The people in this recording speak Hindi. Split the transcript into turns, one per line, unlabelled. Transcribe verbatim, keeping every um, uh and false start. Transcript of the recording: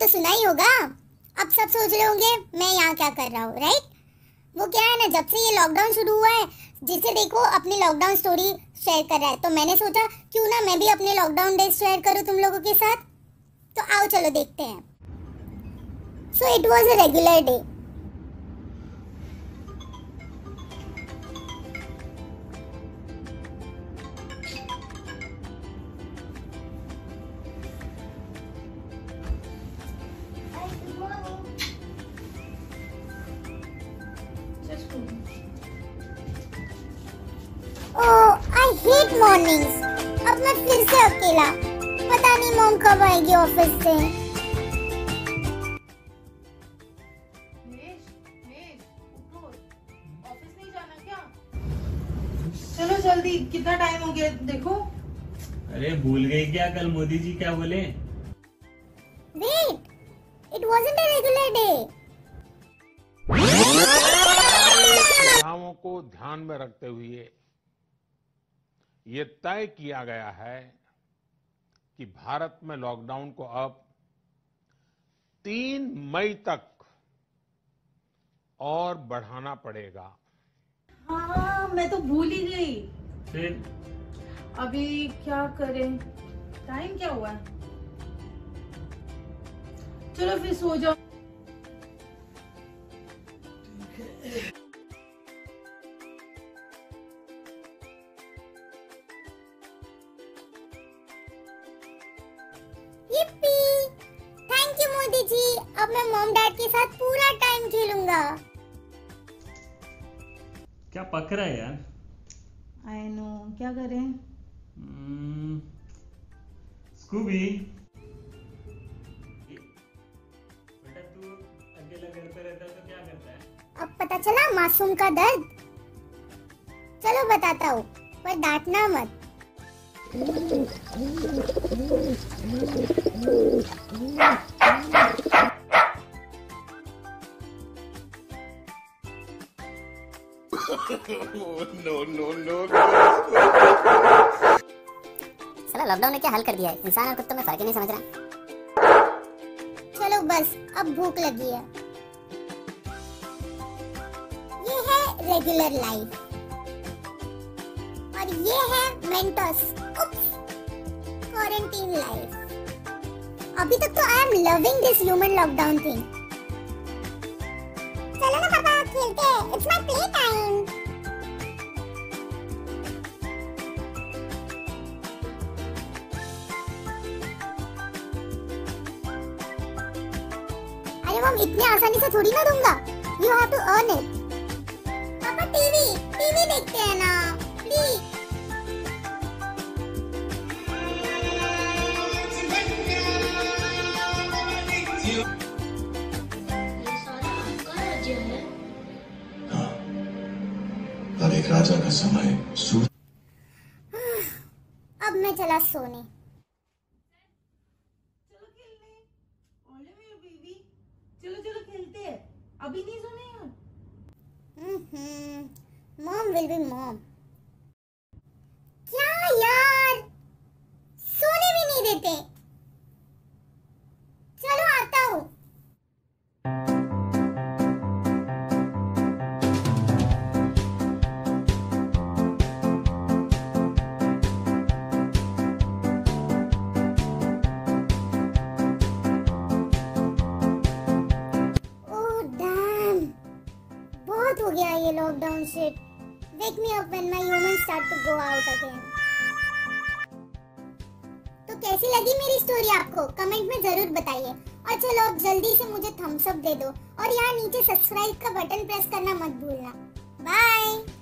तो सुना ही होगा। अब सब सोच रहे होंगे मैं यहाँ क्या कर रहा हूँ, राइट? वो क्या है ना, जब से ये लॉकडाउन शुरू हुआ है, जिसे देखो अपनी लॉकडाउन स्टोरी शेयर कर रहा है, तो मैंने सोचा क्यों ना मैं भी अपने लॉकडाउन डेज शेयर करूँ तुम लोगों के साथ। तो आओ चलो देखते हैं। So it was a regular day. Oh I hate mornings. अब मैं फिर से अकेला, पता नहीं मॉम कब आएगी ऑफिस से।
ऑफिस नहीं जाना क्या? चलो जल्दी, कितना टाइम हो गया देखो।
अरे भूल गई क्या कल मोदी जी क्या बोले?
Wait, it wasn't a regular day.
सुझावों को ध्यान में रखते हुए ये तय किया गया है कि भारत में लॉकडाउन को अब तीन मई तक और बढ़ाना पड़ेगा।
हाँ मैं तो भूल ही गई।
फिर
अभी क्या करें, टाइम क्या हुआ है? चलो फिर सो जाओ।
yippee! Thank you Modi ji. अब मैं मॉम डैड के साथ पूरा टाइम खेलूंगा।
क्या पक रहा है यार?
आई नो, क्या करें?
हम्म, स्कूबी बेटा, तू अकेला घर पे रहता है तो क्या करता है?
अब पता चला मासूम का दर्द। चलो बताता हूँ, पर डांटना मत।
नो नो नो
साला लॉकडाउन ने क्या हल कर दिया है, इंसान और कुत्तों में फर्क ही नहीं समझ रहा। चलो बस, अब भूख लगी है। ये है रेगुलर लाइफ और ये है मेंटोस क्वारंटीन लाइफ। अभी तक तो I am loving this human lockdown thing. चलो ना पापा खेलते हैं, इट्स माय प्ले टाइम। अरे मम, इतनी आसानी से थोड़ी ना दूंगा, you have to earn it. पापा टीवी टीवी देखते हैं ना, प्लीज।
और एक राजा का समय सूर
अब मैं चला सोने।
चलो खेलने। ओले मेरे बेबी, चलो चलो खेलते हैं। अभी नहीं सोने यार।
Hmm, mom will be mom. क्या यार, सोने भी नहीं देते। चलो आता हूँ। हो गया ये lockdown shit. Wake me up when my human start to go out again. तो कैसी लगी मेरी स्टोरी आपको, कमेंट में जरूर बताइए। और चलो अब जल्दी से मुझे थम्स अप दे दो और यहाँ नीचे सब्सक्राइब का बटन प्रेस करना मत भूलना। बाय।